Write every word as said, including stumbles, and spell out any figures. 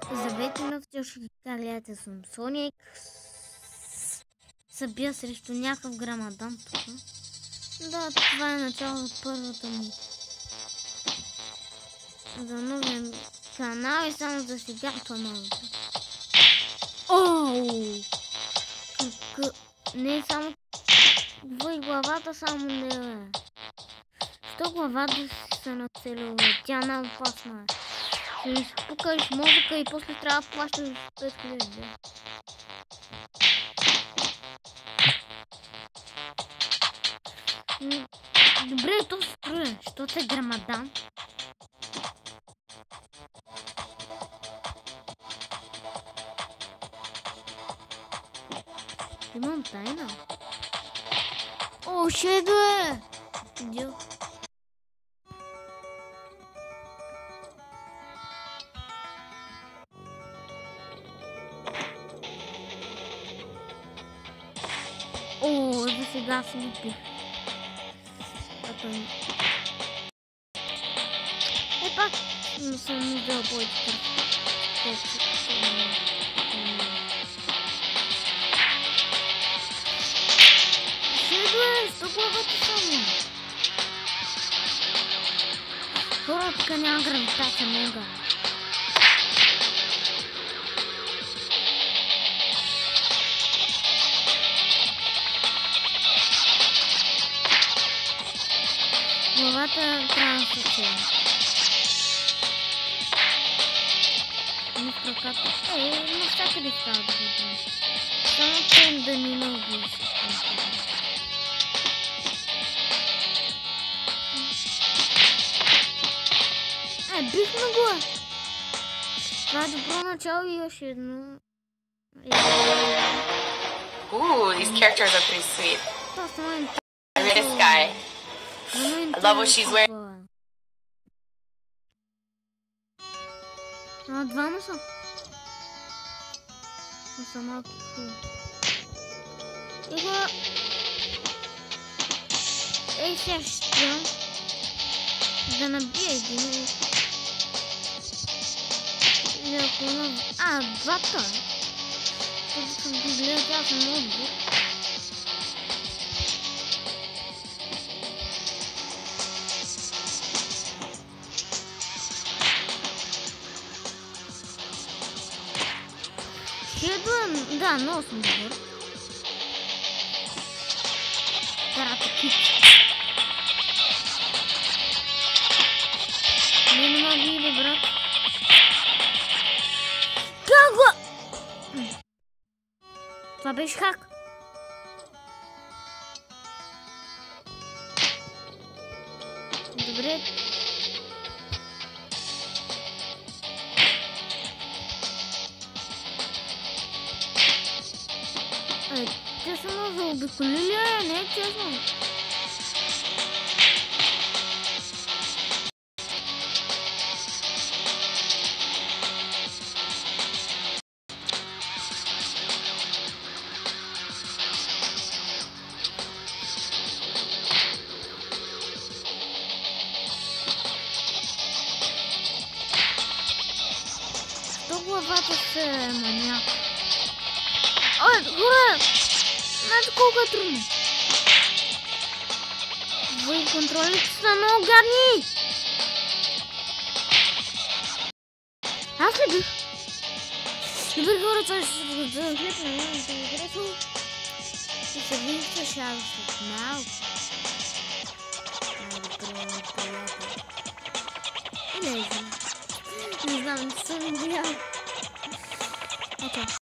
Здравейте, новите гледате, съм Соник. Събия срещу някакъв грамадан тук. Да, това е начало от първата ми за новия канал и само за сега това малко. Оу! Не е само вой главата, само не е. Сто главата си се нацелила, тя най-опасна е. Ще изпукаш мозъка и после трябва да плащаш пет хиляди. Добре, то се строя, защото е грамадан. Имам тайна. О, шедо е! Идиот. О, за сега си ги пих. Е, пак не съм видял бойчета. Шедо е, сто главата само. Хора, тук няма гравитация, мега. Главата трябва да се цели. Мисля като... Е, навсякъде става да го правим. Само че да ни не убиеш. Е, бихме го! Това е добро начало и още едно... Ooh, these characters are pretty sweet. Това е I read this guy. I love what she's wearing. А, двама са. Но са малки хубави. Его... Ей, сега ще спрям. Да набия един. Или ако има... А, двата. Тук съм ги гледал, тя съм много добър. Шедо е... Да, много съм добър. Карате кик. Не, не мога ги, брат. Как го? Това беше хак. Добре. Е, те са ме заобиколили, а не е честно. Сто главата се маняк. Ой, хора! Знаете колко е трудно. Вой контролите са много гадни. Аз ли бих? Добре, хора, това ще се да клипна, няма да ви харесва. И се вижда шал след малко. Много приятел. И не знам. Не знам, не съм видял. Окей.